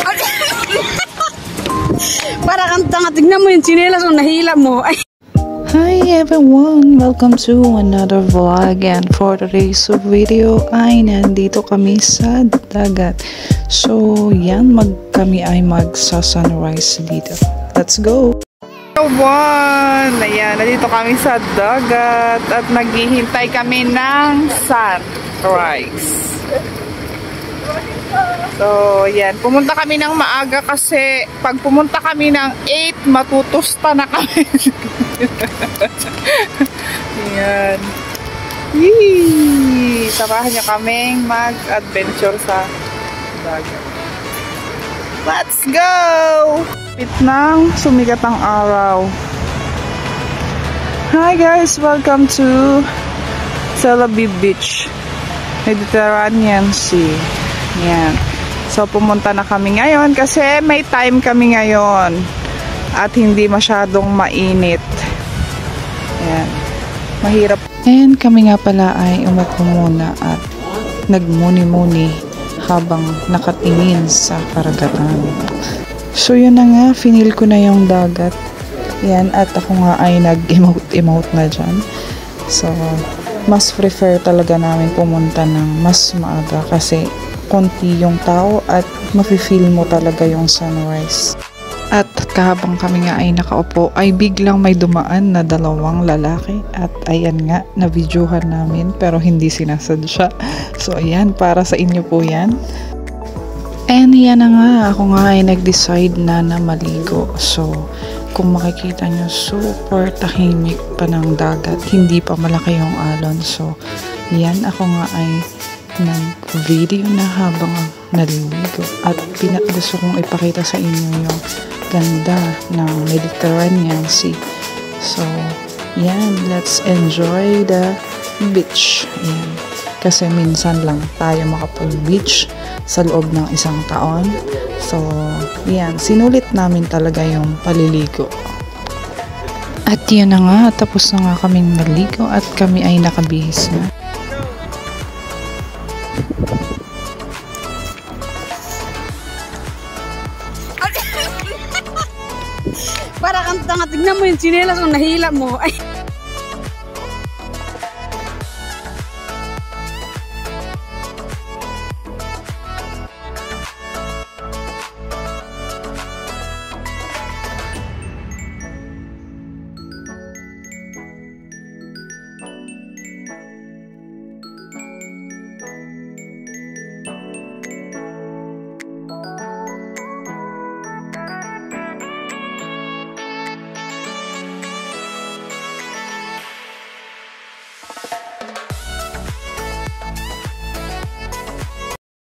Para kang tanga, tignan mo yung tsinelas o nahila mo. Ay. Hi everyone! Welcome to another vlog, and for today's video ay nandito kami sa dagat. So yan, kami ay magsa-sunrise dito. Let's go! Everyone! Ayan, nandito kami sa dagat at naghihintay kami ng sunrise. So, yan. Pumunta kami ng maaga kasi pag pumunta kami ng 8, matutusta na kami. Yan. Yee! Samahan niyo kaming mag-adventure sa dagat. Let's go! Pit ng sumikat ang araw. Hi guys! Welcome to Celebi Beach, Mediterranean Sea. Yan. So, pumunta na kami ngayon kasi may time kami ngayon at hindi masyadong mainit. Yan. Mahirap. And kami nga pala ay umupo muna at nagmuni-muni habang nakatingin sa karagatan. So, yun na nga. Finil ko na yung dagat. Yan. At ako nga ay nag-emote na dyan. So, mas prefer talaga namin pumunta ng mas maaga kasi konti yung tao at mafe-feel mo talaga yung sunrise. At kahabang kami nga ay nakaupo ay biglang may dumaan na dalawang lalaki at ayan nga, na-videohan namin pero hindi sinasadya. So ayan, para sa inyo po yan. And yan na nga, ako nga ay nag-decide na maligo. So kung makikita nyo, super tahimik pa ng dagat, hindi pa malaki yung alon. So yan, ako nga ay nag-video na habang naliligo at gusto kong ipakita sa inyo yung ganda ng Mediterranean Sea. So, yan, let's enjoy the beach. Yan. Kasi minsan lang tayo makapag-beach sa loob ng isang taon. So, yan, sinulit namin talaga yung paliligo. At yun na nga, tapos na nga kaming naligo at kami ay nakabihis na. Para kang tanga, tignan mo yung tsinelas o nahila mo. Ay.